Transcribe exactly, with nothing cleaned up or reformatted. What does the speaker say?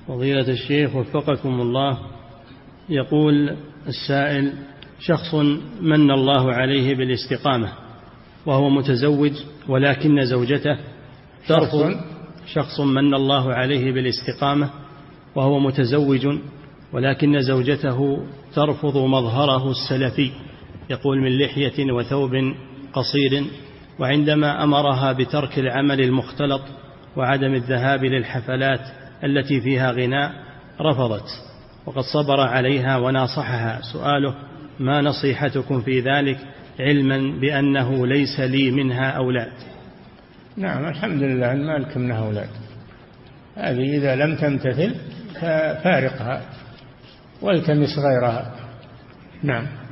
فضيلة الشيخ وفقكم الله، يقول السائل: شخص من الله عليه بالاستقامة وهو متزوج ولكن زوجته ترفض شخص من الله عليه بالاستقامة وهو متزوج ولكن زوجته ترفض مظهره السلفي، يقول من لحية وثوب قصير، وعندما أمرها بترك العمل المختلط وعدم الذهاب للحفلات التي فيها غناء رفضت، وقد صبر عليها وناصحها. سؤاله: ما نصيحتكم في ذلك، علما بأنه ليس لي منها أولاد؟ نعم، الحمد لله أن ما لكم منها أولاد. هذه إذا لم تمتثل ففارقها والتمس غيرها. نعم.